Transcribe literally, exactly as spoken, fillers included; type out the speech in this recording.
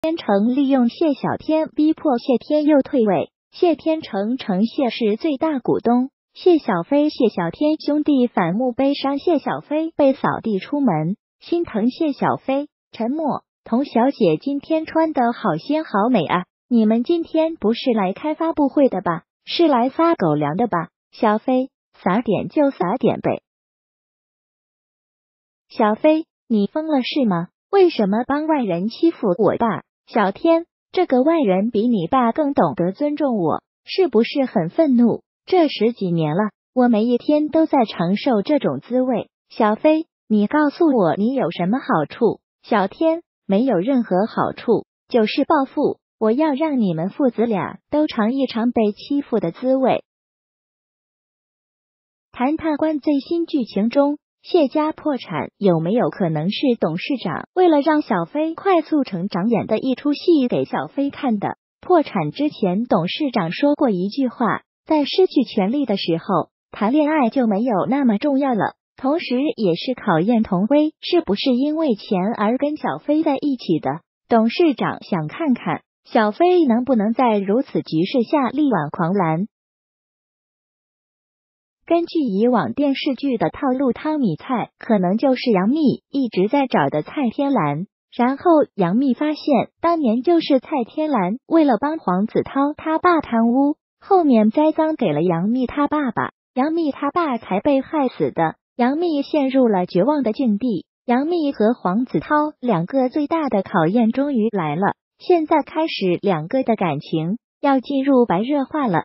天成利用谢小天逼迫谢天佑退位，谢天成成谢氏最大股东。谢小飞、谢小天兄弟反目悲伤，谢小飞被扫地出门，心疼谢小飞。沉默，童小姐今天穿的好鲜好美啊！你们今天不是来开发布会的吧？是来撒狗粮的吧？小飞，撒点就撒点呗。小飞，你疯了是吗？为什么帮外人欺负我爸？小天，这个外人比你爸更懂得尊重我，是不是很愤怒？这十几年了，我每一天都在承受这种滋味。小飞，你告诉我你有什么好处？小天，没有任何好处，就是报复。我要让你们父子俩都尝一尝被欺负的滋味。谈判官最新剧情中，谢家破产有没有可能是董事长为了让小飞快速成长演的一出戏给小飞看的？破产之前，董事长说过一句话，在失去权力的时候，谈恋爱就没有那么重要了，同时也是考验童威是不是因为钱而跟小飞在一起的。董事长想看看小飞能不能在如此局势下力挽狂澜。根据以往电视剧的套路，汤米蔡可能就是杨幂一直在找的蔡天蓝，然后杨幂发现当年就是蔡天蓝为了帮黄子韬他爸贪污，后面栽赃给了杨幂他爸爸，杨幂他爸才被害死的。杨幂陷入了绝望的境地，杨幂和黄子韬两个最大的考验终于来了，现在开始两个的感情要进入白热化了。